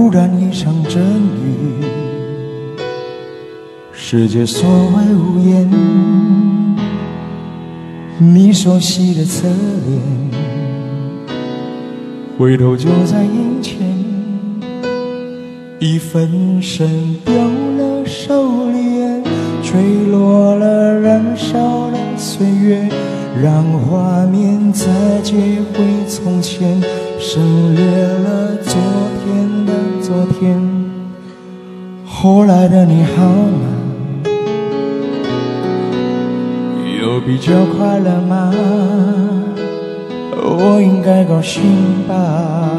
忽然一场阵雨，世界所谓无言，你熟悉的侧脸，回头就在眼前，一分身丢了手里，坠落了燃烧的岁月，让画面再接回从前，省略了昨天的昨天。后来的你好吗？有比较快乐吗？我应该高兴吧，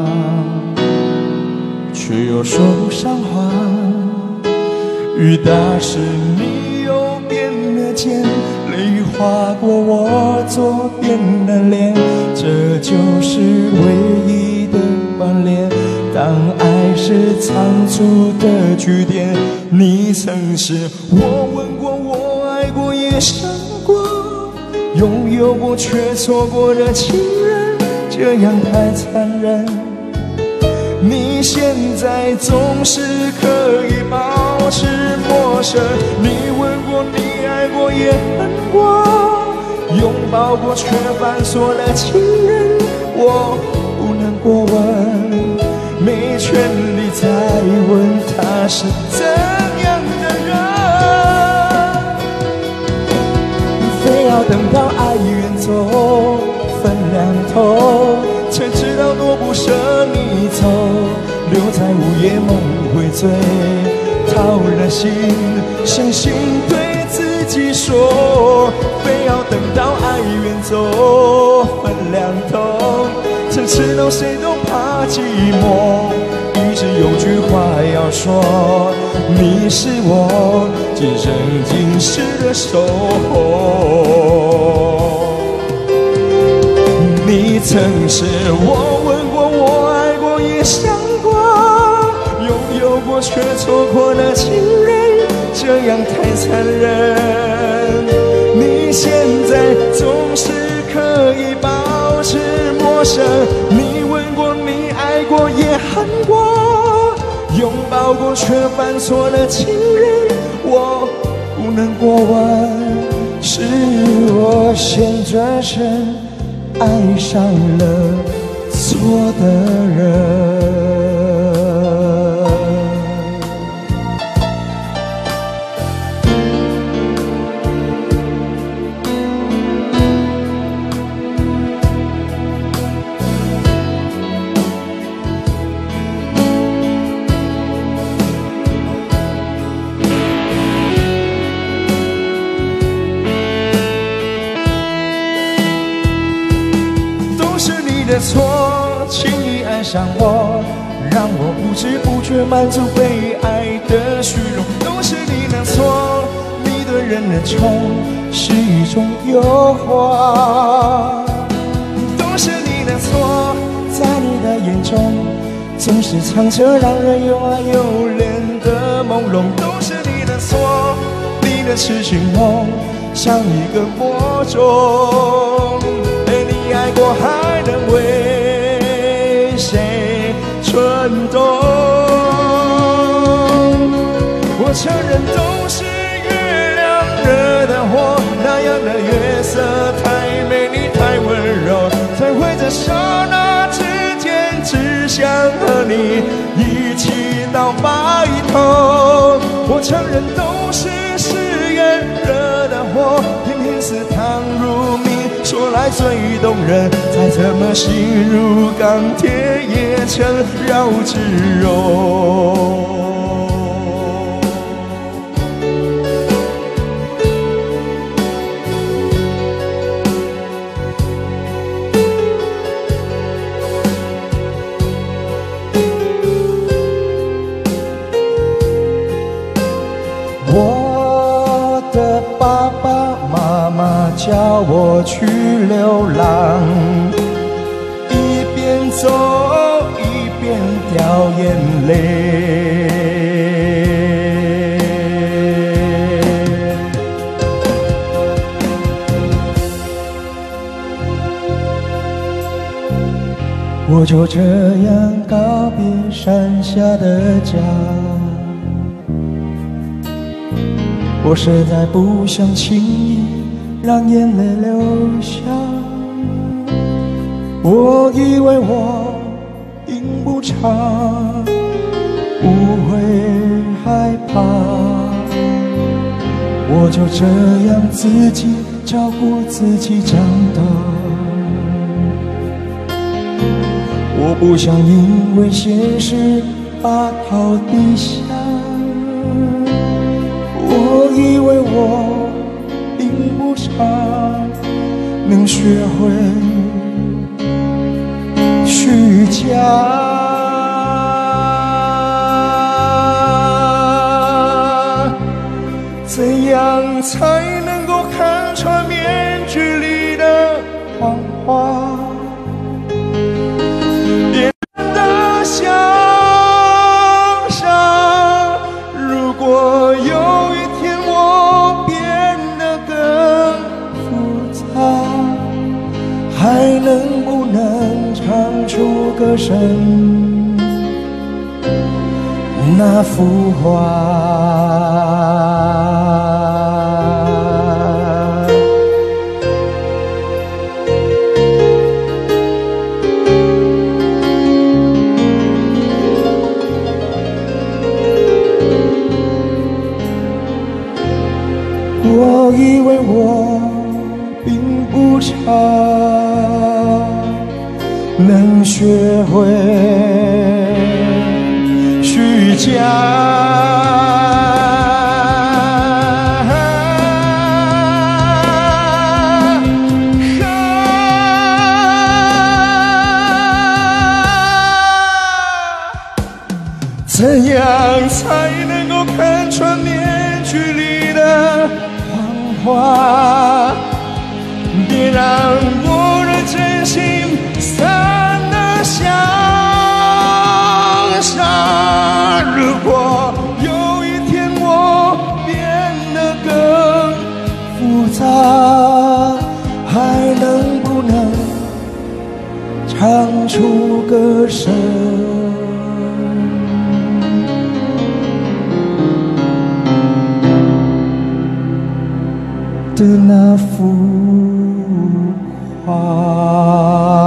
却又说不上话。雨打湿你右边的肩，泪划过我左边的脸，这就是唯一的关联。当爱是仓促的句点，你曾是我吻过，我爱过，也伤过，拥有过却错过的情人，这样太残忍。你现在总是可以保持陌生，你吻过，你爱过，也恨过，拥抱过却反锁了情人，我不能过问，没权利再问他是怎样的人，非要等到爱远走分两头，才知道多不舍你走，留在午夜梦回醉，掏了心，伤心对自己说，非要等到爱远走分两头，才知道谁都怕寂寞，一直有句话要说，你是我今生今世的守候。你曾是我吻过，我爱过，也伤过，拥有过却错过的情人，这样太残忍。你现在总是可以保持陌生，你吻过，你爱过，也恨过，拥抱过却犯错的情人，我不能过问，是我先转身爱上了错的人。的错，轻易爱上我，让我不知不觉满足被爱的虚荣，都是你的错，你对人的宠是一种诱惑，都是你的错，在你的眼中总是藏着让人又爱又怜的朦胧，都是你的错，你的痴情梦像一个魔种，被你爱过还能为谁蠢动？我承认都是月亮惹的祸，那样的月色太美丽太温柔，才会在刹那之间只想和你一起到白头。我承认都是誓言惹的祸，偏偏似糖如蜜，说来最动人，再怎么心如钢铁也成绕指柔。我的爸爸妈妈叫我去流浪，一边走一边掉眼泪。我就这样告别山下的的家。我实在不想轻易让眼泪流下，我以为我并不差，不会害怕，我就这样自己照顾自己长大。我不想因为现实把头低下，我以为我并不差，能学会虚假。怎样才能够看穿面具里的谎话？别的想象，如果有一天我变得更复杂，还能不能唱出歌声那幅画？我以为我并不差，能学会虚假。怎样才能够看穿面具里的话？别让我的真心散得像沙。如果有一天我变得更复杂，还能不能唱出歌声的那幅画？